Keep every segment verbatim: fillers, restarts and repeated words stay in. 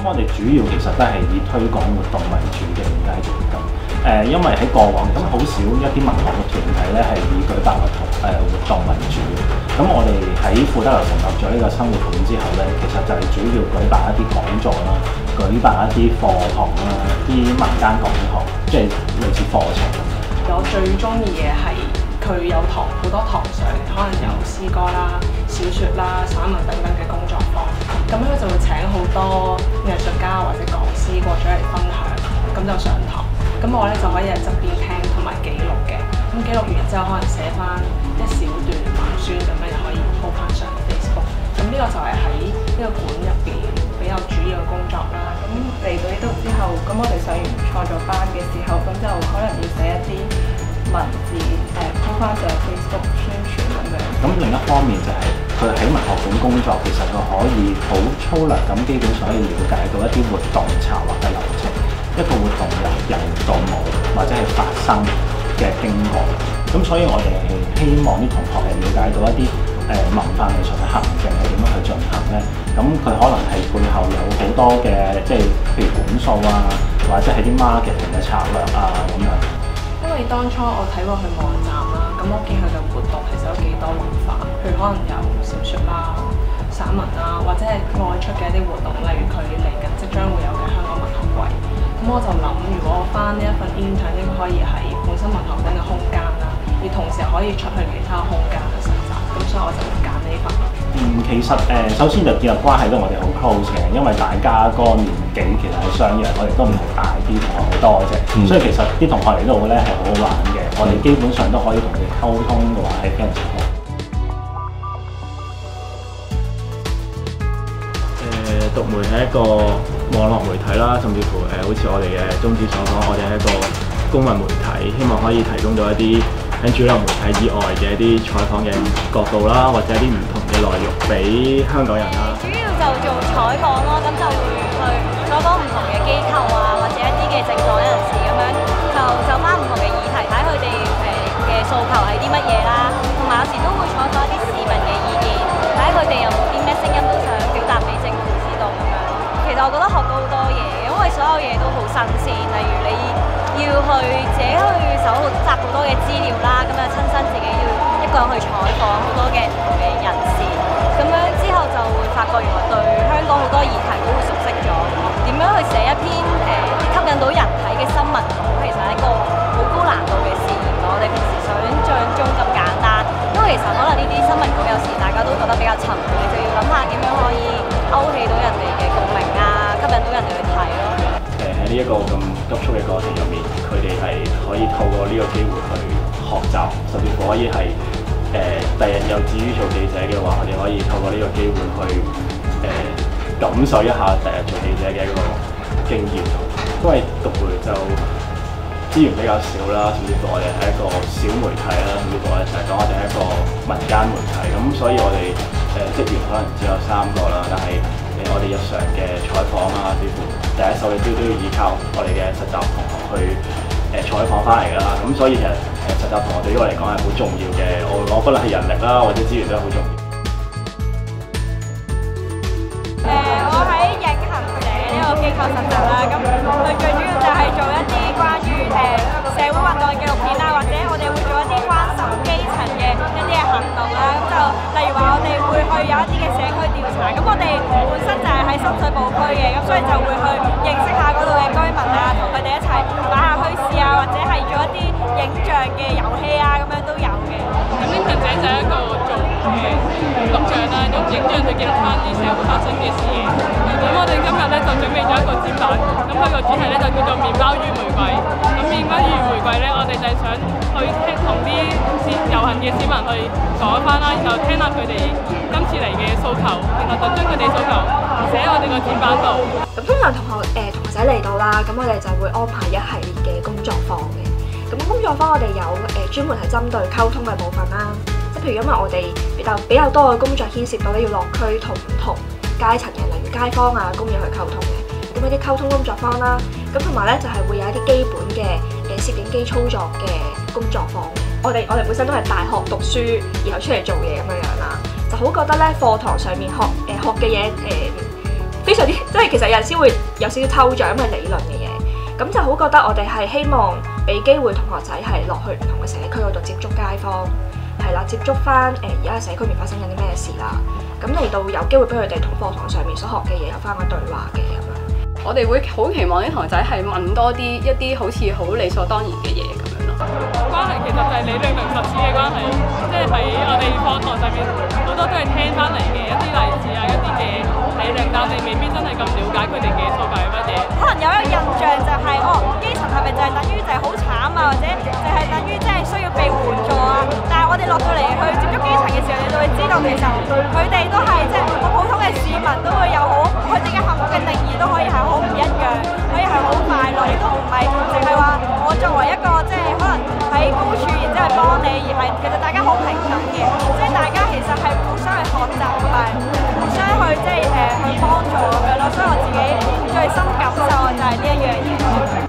我哋主要其實都係以推廣活動為主嘅階段咁。誒、呃，因為喺過往咁好少一啲文學嘅團體咧係以舉辦嘅誒活動為主。咁我哋喺富德樓成立咗呢個生活館之後咧，其實就係主要舉辦一啲講座啦，舉辦一啲課堂啦，啲民間講堂，即係類似課程。 我最中意嘅係佢有堂好多堂上，可能有詩歌啦、小説啦、散文等等嘅工作坊。咁樣佢就會請好多藝術家或者講師過咗嚟分享，咁就上堂。咁我咧就可以喺側邊聽同埋記錄嘅。咁記錄完之後，可能寫翻一小段文宣咁樣，又可以 po 翻上 Facebook。咁呢個就係喺呢個館入邊比較主要嘅工作啦。 咁嚟到呢度之後，咁我哋上完創作班嘅時候，咁就可能要寫一啲文字誒 po 翻上 Facebook 宣傳咁樣。 咁另一方面就係佢喺文學館工作，其實佢可以好粗略咁，基本上可以了解到一啲活動策劃嘅流程，一個活動由有到冇或者係發生嘅經過。咁所以我哋係希望啲同學係了解到一啲誒、呃、文化藝術嘅行政係點樣去進行咧。咁佢可能係背後有好多嘅，即係譬如管數啊，或者係啲 marketing 嘅策略啊咁樣。 因為當初我睇過佢網站啦，咁我見佢嘅活動其實有幾多文化，譬如可能有小説啦、散文啦，或者係外出嘅一啲活動，例如佢嚟緊即將會有嘅香港文學季。咁我就諗，如果我翻呢一份 intern 應該可以喺本身文學館嘅空間啦，而同時可以出去其他空間去實習。咁所以我就會揀呢份。 嗯，其實誒、呃，首先就建立關係到我哋好 close 嘅，因為大家嗰個年紀其實係相若，我哋都唔係大啲同學好多啫，嗯、所以其實啲同學嚟到咧係好好玩嘅，我哋基本上都可以同佢哋溝通嘅話係非常之好。 誒、呃，讀媒係一個網絡媒體啦，甚至乎誒、呃，好似我哋嘅宗旨所講，我哋係一個公民媒體，希望可以提供到一啲喺主流媒體以外嘅一啲採訪嘅角度啦，或者一啲唔同嘅內容俾香港人啦。 主要就做採訪咯，咁就會去採訪唔同嘅機構啊，或者一啲嘅政黨人士咁樣，就就翻唔同嘅議題，睇佢哋誒嘅訴求係啲乜嘢啦，同埋有時都會採訪一啲市民嘅意見，睇佢哋有冇啲咩聲音都想表達俾政府知道咁樣。其實我覺得學到好多嘢，因為所有嘢都好新鮮，例如你要去自己去搜集好多嘅資料啦，咁啊親身自己要一個人去採訪好多嘅唔同嘅人士，咁樣之後就會發覺原來對香港好多議題都會熟悉咗。點樣去寫一篇誒、呃、吸引到人睇嘅新聞稿，其實係一個好高難度嘅試驗。我哋平時想像中咁簡單，因為其實可能呢啲新聞稿有時大家都覺得比較沉悶，你就要諗下點樣可以勾起到人哋嘅共鳴啊，吸引到人哋去睇咯。 誒喺呢一個咁急促嘅過程入面，佢哋係可以透過呢個機會去學習，甚至乎可以係誒第日有志於做記者嘅話，我哋可以透過呢個機會去誒、呃、感受一下第日做記者嘅一個經驗。因為讀媒就資源比較少啦，甚至乎我哋係一個小媒體啦，甚至乎我哋成日講我哋係一個民間媒體，咁所以我哋誒職員可能只有三個啦，但係誒我哋日常嘅採訪啊，似乎第一手嘅都都要依靠我哋嘅實習同學去誒採訪翻嚟㗎啦，咁所以其實誒實習同學對於我嚟講係好重要嘅，我我覺得係人力啦或者資源都係好重要。 誒、呃，我喺影行社呢個機構實習啦，咁佢最主要就係做一啲關於誒、呃、社會運動嘅紀錄片啦，或者我哋會做一啲關心基層嘅一啲嘅行動啦，咁就例如話我哋會去有一啲嘅社區調查，咁我哋本身就係喺深水埗區嘅，咁所以就會去認識下嗰度嘅居民啊，同佢哋一齊擺下墟市啊，或者係做一啲影像嘅遊戲啊，咁樣都有嘅。 咁影像者就係一個做嘅錄像啦，用影像去記錄翻啲社會發生嘅事嘢。咁我哋今日咧就準備咗一個展板，咁佢個主題咧就叫做麵包與玫瑰。咁麵包與玫瑰咧，我哋就係想去聽同啲市遊行嘅市民去講翻啦，然後聽下佢哋今次嚟嘅訴求，然後就將佢哋訴求寫喺我哋個展板度。 咁通常同學誒、呃、同學仔嚟到啦，咁我哋就會安排一系列嘅工作坊嘅。咁工作坊我哋有誒專門係針對溝通嘅部分啦，即係譬如因為我哋比較比較多嘅工作牽涉到咧要落區同唔同階層嘅，例如街坊啊、工友去溝通嘅，咁一啲溝通工作坊啦，咁同埋咧就係、是、會有一啲基本嘅誒攝影機操作嘅工作坊嘅。我哋我哋本身都係大學讀書，然後出嚟做嘢咁樣樣啦，就好覺得咧課堂上面學誒、呃、學嘅嘢誒。 非常之即係其實有陣時會有少少抽象嘅理論嘅嘢，咁就好覺得我哋係希望俾機會同學仔係落去唔同嘅社區嗰度接觸街坊，係啦，接觸翻誒而家社區面發生緊啲咩事啦，咁嚟到有機會俾佢哋同課堂上面所學嘅嘢有翻個對話嘅咁樣。 我哋會好期望啲同學仔係問多啲一啲好似好理所當然嘅嘢咁樣咯。 關係其實就係理論同實踐嘅關係，即係喺我哋課堂上面好多都係聽翻嚟嘅一啲例子啊，一啲嘅理論，但我哋未必真係咁了解佢哋嘅訴求係乜嘢。 可能有一個印象就係、是、哦，基層係咪就係等於就係好慘啊，或者就係等於即係需要被援助啊？但係我哋落到嚟去接觸基層嘅時候，你就會知道其實佢哋都係即係好普通嘅市民，都會有好佢哋嘅幸福嘅定義都可以係好唔一樣，可以係好快樂，亦都唔係淨係話我作為一個即係可能喺高處然之後幫你，而係其實大家好平等嘅，即係大家其實係互相去學習同埋互相去即係誒去幫助咁樣咯。所以我自己最深感受就係呢一樣嘢。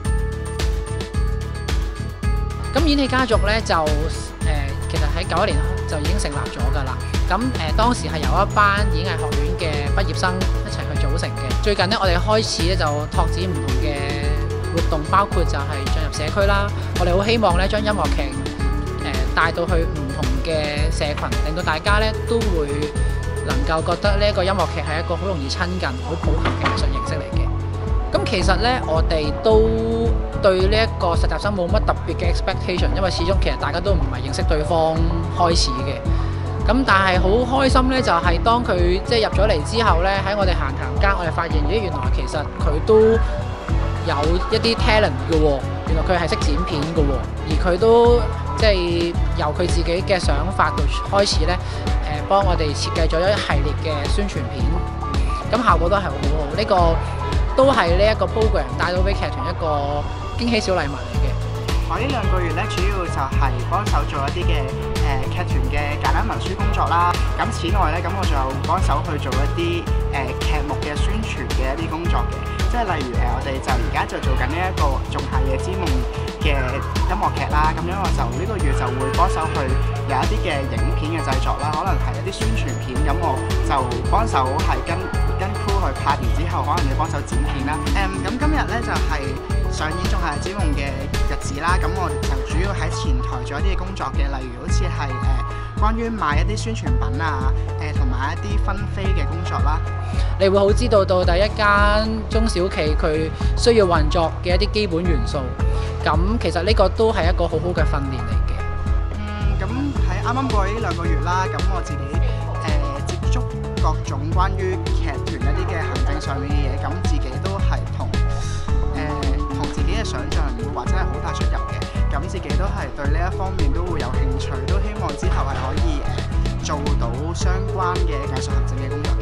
咁演戲家族咧就誒、呃，其實喺九一年就已經成立咗㗎啦。咁誒、呃、當時係由一班演藝學院嘅畢業生一齊去組成嘅。最近咧，我哋開始咧就拓展唔同嘅活動，包括就係進入社區啦。我哋好希望咧將音樂劇誒、呃、帶到去唔同嘅社群，令到大家咧都會能夠覺得呢一個音樂劇係一個好容易親近、好普及嘅藝術形式嚟嘅。咁其實咧，我哋都對呢一個實習生冇乜特別嘅 expectation， 因為始終其實大家都唔係認識對方開始嘅。咁但係好開心咧，就係、是、當佢即係入咗嚟之後咧，喺我哋閒談間，我哋發現咦，原來其實佢都有一啲 talent 嘅喎，原來佢係識剪片嘅喎，而佢都即係由佢自己嘅想法度開始咧，誒、呃、幫我哋設計咗一系列嘅宣傳片，咁效果都係好好。呢、這個都係呢一個 program 帶到俾劇團一個驚喜小禮物嚟嘅。 我呢兩個月咧，主要就係幫手做一啲嘅誒劇團嘅簡單文書工作啦。咁此外咧，咁我就幫手去做一啲誒、呃、劇目嘅宣傳嘅一啲工作嘅。即係例如誒、呃，我哋就而家就做緊呢一個《仲夏夜之夢》嘅音樂劇啦。咁樣我就呢個月就會幫手去有一啲嘅影片嘅製作啦，可能係一啲宣傳片。咁我就幫手係跟跟 crew 去拍完之後，可能要幫手剪片啦。誒、嗯，咁今日咧就係、是、上演《仲夏夜之夢》嘅日子啦。咁我就主要喺前台做一啲嘅工作嘅，例如好似係誒關於賣一啲宣傳品啊，誒同埋一啲分飛嘅工作啦。 你會好知道到第一間中小企佢需要運作嘅一啲基本元素，咁其實呢個都係一個好好嘅訓練嚟嘅。 嗯，咁喺啱啱過去呢兩個月啦，咁我自己誒、呃、接觸各種關於劇團一啲嘅行政上面嘅嘢，咁自己都係同誒同自己嘅想像唔會話真係好大出入嘅，咁自己都係對呢一方面都會有興趣，都希望之後係可以誒、呃、做到相關嘅藝術行政嘅工作嘅。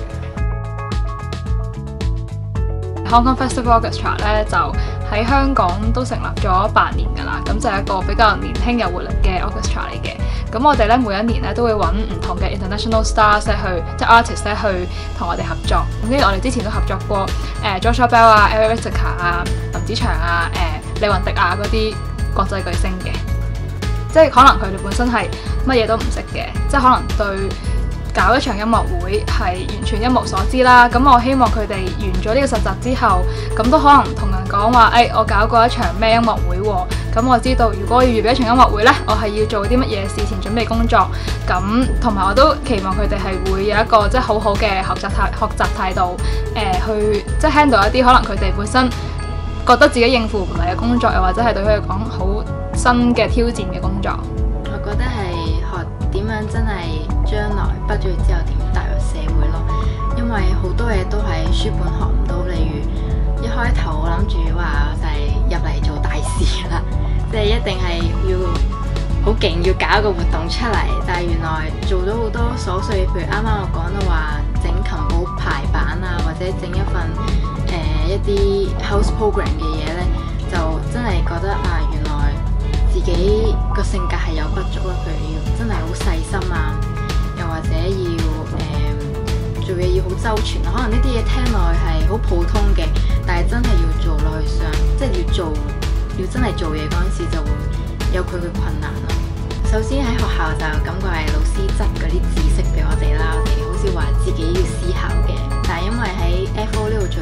Hong Kong Festival Orchestra 咧就喺香港都成立咗八年㗎啦，咁就係一個比較年輕有活力嘅 orchestra 嚟嘅。咁我哋咧每一年咧都會揾唔同嘅 international stars 咧去，即係 artist 咧去同我哋合作。咁跟住我哋之前都合作過誒 Joshua Bell 啊、Eric Whittaker 啊、林子祥啊、誒、呃、李雲迪啊嗰啲國際巨星嘅。即係可能佢哋本身係乜嘢都唔識嘅，即係可能對搞一場音樂會係完全一無所知啦，咁我希望佢哋完咗呢個實習之後，咁都可能同人講話，誒、哎，我搞過一場咩音樂會喎，咁我知道如果我要預備一場音樂會呢，我係要做啲乜嘢事前準備工作，咁同埋我都期望佢哋係會有一個即係好好嘅學習態學習態度，誒、呃，去即係 handle 一啲可能佢哋本身覺得自己應付唔嚟嘅工作，又或者係對佢哋講好新嘅挑戰嘅工作。 我覺得係學點樣真係將來畢咗業之後點踏入社會咯，因為好多嘢都喺書本學唔到，例如一開頭我諗住話就係入嚟做大事啦，即係一定係要好勁，要搞一個活動出嚟，但係原來做咗好多瑣碎，譬如啱啱我講到話整琴譜排版啊，或者整一份誒、呃、一啲 house program 嘅嘢呢，就真係覺得啊，原來自己個性格係有不足啦，譬如要真係好細心啊，又或者要誒、呃、做嘢要好周全啊。可能呢啲嘢聽落去係好普通嘅，但係真係要做落去上，即係要做要真係做嘢嗰陣時就會有佢嘅困難咯。首先喺學校就感覺係老師執嗰啲知識俾我哋啦，我哋好似話自己要思考嘅，但係因為喺 F O 呢度做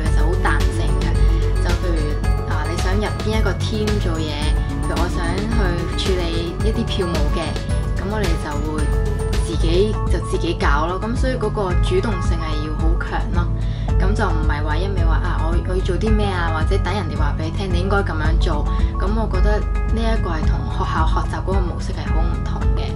team 做嘢，譬如我想去處理一啲票務嘅，咁我哋就會自己就自己搞咯。咁所以嗰個主動性係要好強咯。咁就唔係話一味話啊，我我要做啲咩啊，或者等人哋話俾你聽，你應該咁樣做。咁我覺得呢一個係同學校學習嗰個模式係好唔同嘅。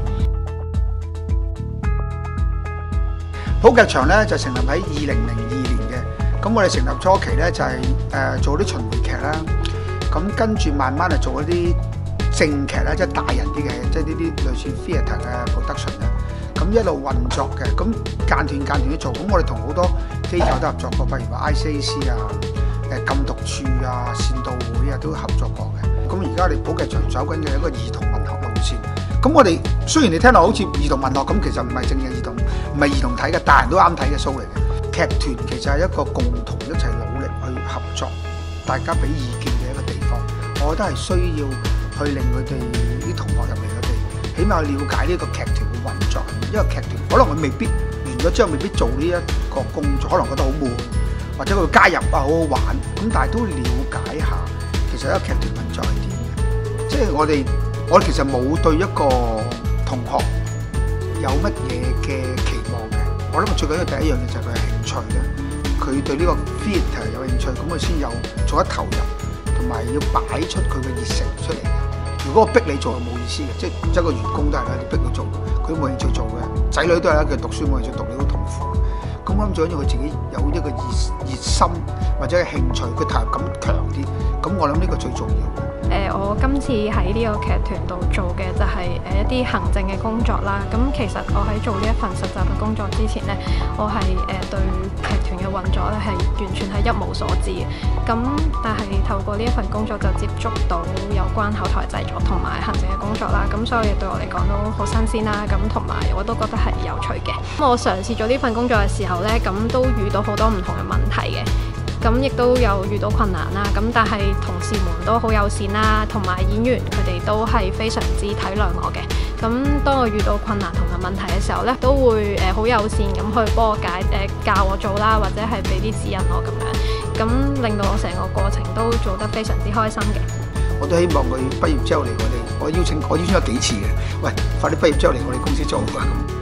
普劇場咧就成立喺二零零二年嘅，咁我哋成立初期咧就係、是、誒、呃、做啲巡迴劇啦，咁跟住慢慢就做一啲正劇啦，即係大人啲嘅，即係呢啲類似 theatre 嘅 production 嘅，咁一路運作嘅，咁間斷間斷啲做，咁我哋同好多機構都合作過，譬如話 I C A C 啊、誒禁毒處啊、善導會啊都合作過嘅。咁而家我哋普劇場走緊嘅一個兒童文學路線。咁我哋雖然你聽落好似兒童文學咁，其實唔係淨係兒童，唔係兒童睇嘅，大人都啱睇嘅 show 嚟嘅。劇團其實係一個共同一齊努力去合作，大家俾意見嘅一個地方。我覺得係需要去令佢哋啲同學入嚟，佢哋起碼了解呢個劇團嘅運作。因為劇團可能佢未必完咗之後未必做呢一個工作，可能覺得好悶，或者佢加入啊好好玩。咁但係都了解下，其實一個劇團運作係點嘅。即係我哋。我其實冇對一個同學有乜嘢嘅期望嘅，我諗最緊要第一樣嘢就係佢嘅興趣咧，佢對呢個 theatre 有興趣，咁佢先有做得投入，同埋要擺出佢嘅熱誠出嚟嘅。如果我逼你做係冇意思嘅，即係一個員工都係啦，你逼佢做，佢都冇興趣做嘅，仔女都係啦，佢讀書冇興趣讀，你好痛苦。咁我諗最緊要佢自己有一個熱熱心或者係興趣，佢投入感強啲，咁我諗呢個最重要。 誒、呃，我今次喺呢個劇團度做嘅就係誒一啲行政嘅工作啦。咁其實我喺做呢一份實習嘅工作之前呢，我係誒、呃、對劇團嘅運作咧係完全係一無所知嘅。咁但係透過呢一份工作就接觸到有關後台製作同埋行政嘅工作啦。咁所以對我嚟講都好新鮮啦。咁同埋我都覺得係有趣嘅。咁我嘗試做呢份工作嘅時候呢，咁都遇到好多唔同嘅問題嘅。咁亦都有遇到困難啦，咁但係同事們都好友善啦，同埋演員佢哋都係非常之體諒我嘅。咁當我遇到困難同埋問題嘅時候呢，都會誒好友善咁去幫我解誒、呃、教我做啦，或者係俾啲指引我咁樣，咁令到我成個過程都做得非常之開心嘅。 我都希望佢畢業之後嚟我哋，我邀請我邀請咗幾次嘅，喂，快啲畢業之後嚟我哋公司做啊！